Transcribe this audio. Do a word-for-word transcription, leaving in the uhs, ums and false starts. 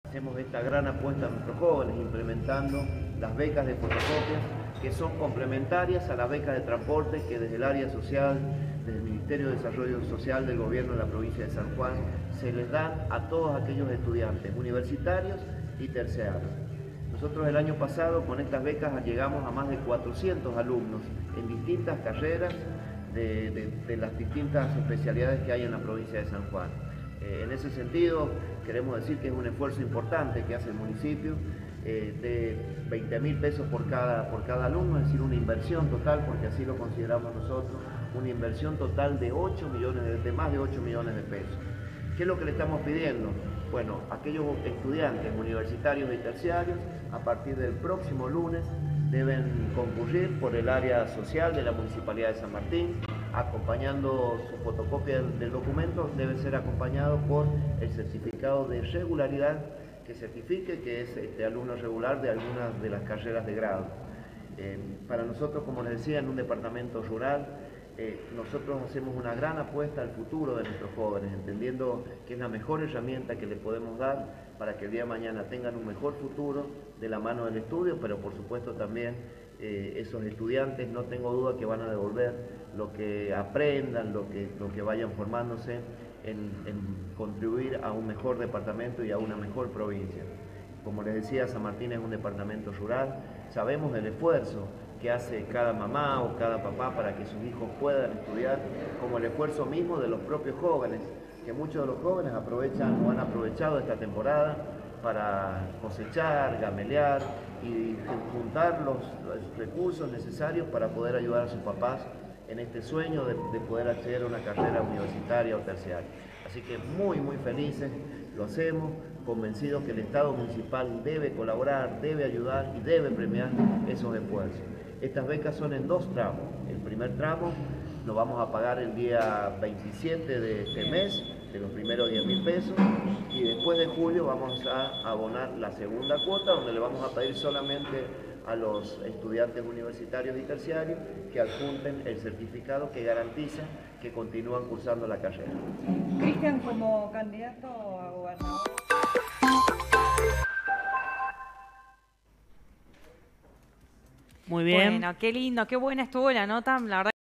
Hacemos esta gran apuesta a nuestros jóvenes implementando las becas de fotocopias que son complementarias a las becas de transporte que desde el área social, desde el Ministerio de Desarrollo Social del Gobierno de la provincia de San Juan, se les dan a todos aquellos estudiantes universitarios y terciarios. Nosotros el año pasado con estas becas llegamos a más de cuatrocientos alumnos en distintas carreras de, de, de las distintas especialidades que hay en la provincia de San Juan. Eh, en ese sentido, queremos decir que es un esfuerzo importante que hace el municipio eh, de veinte mil pesos por cada, por cada alumno, es decir, una inversión total, porque así lo consideramos nosotros, una inversión total de, ocho millones de, de más de ocho millones de pesos. ¿Qué es lo que le estamos pidiendo? Bueno, aquellos estudiantes universitarios y terciarios, a partir del próximo lunes, deben concurrir por el área social de la Municipalidad de San Martín, acompañando su fotocopia del documento, debe ser acompañado por el certificado de regularidad que certifique que es este alumno regular de algunas de las carreras de grado. Eh, para nosotros, como les decía, en un departamento rural, eh, nosotros hacemos una gran apuesta al futuro de nuestros jóvenes, entendiendo que es la mejor herramienta que les podemos dar para que el día de mañana tengan un mejor futuro de la mano del estudio, pero por supuesto también eh, esos estudiantes, no tengo duda que van a devolver lo que aprendan, lo que, lo que vayan formándose en, en contribuir a un mejor departamento y a una mejor provincia. Como les decía, San Martín es un departamento rural, sabemos el esfuerzo que hace cada mamá o cada papá para que sus hijos puedan estudiar, como el esfuerzo mismo de los propios jóvenes, que muchos de los jóvenes aprovechan o han aprovechado esta temporada para cosechar, gamelear y juntar los, los recursos necesarios para poder ayudar a sus papás en este sueño de, de poder acceder a una carrera universitaria o terciaria. Así que muy, muy felices, lo hacemos, convencidos que el Estado municipal debe colaborar, debe ayudar y debe premiar esos esfuerzos. Estas becas son en dos tramos. El primer tramo lo vamos a pagar el día veintisiete de este mes, de los primeros diez mil pesos, y después de julio vamos a abonar la segunda cuota, donde le vamos a pedir solamente a los estudiantes universitarios y terciarios que adjunten el certificado que garantiza que continúan cursando la carrera. Cristian, como candidato a gobernador. Muy bien. Bueno, qué lindo, qué buena estuvo la nota, la verdad.